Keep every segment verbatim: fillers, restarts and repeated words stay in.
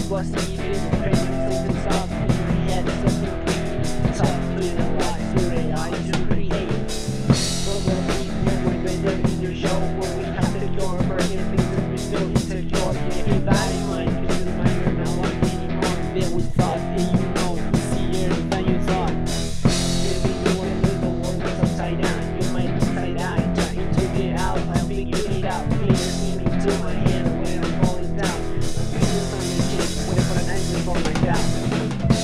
was even crazy things up in your head, something pretty tough to the life, so they I to create. So the people when they're in your show, where we have to cure for anything that we still insecure. Yeah, if I mind, cause it's my year now, I'm anymore. There was thought, and you know, easier than you thought. Maybe you wanna live the world is upside down. You might be upside down, trying to get out, I'll figure it out. Fingers aiming to my hand when I'm falling down. My fingers on your chin, waiting for an answer for my doubt.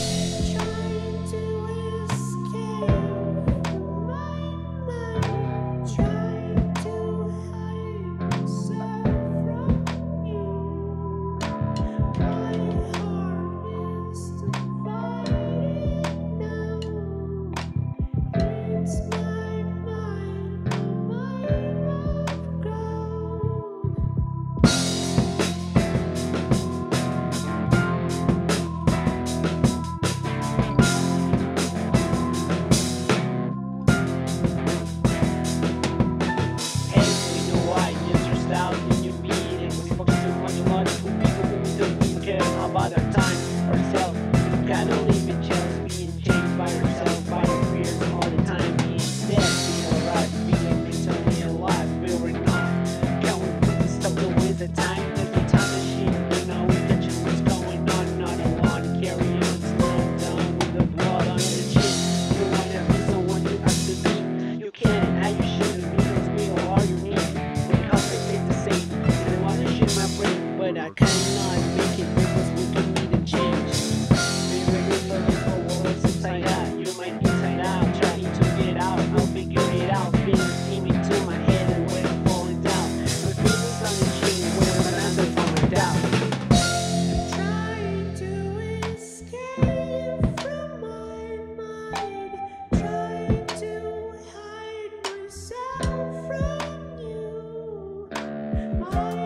About our time, ourselves, you gotta live in chance, being changed by yourself, by your fears all the time, being dead, being alright, being mentally alive, we were not, counting things, stop the waste of time, there's no time machine, you know, we catch what's going on, not alone, carry on, slow down with the blood on your chin, you wanna be someone you have to be, you can and you shouldn't, because we all are unique, but the concept is the same, and I wanna shit my brain, but I cannot make it because we can need a change. Maybe you're looking for worlds inside out. You might be inside out, trying to get out. I'll figure it out. Fingers aiming to my head and when I'm falling down. My fingers on the chin, waiting for an answer for my doubt. Trying to escape from my mind, trying to hide myself from you. My